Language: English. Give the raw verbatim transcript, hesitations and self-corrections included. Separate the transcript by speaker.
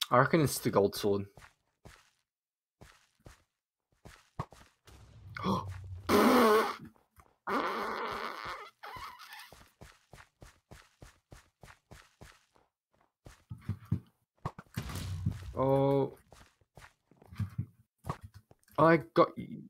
Speaker 1: I reckon it's the gold sword. Oh. I got you.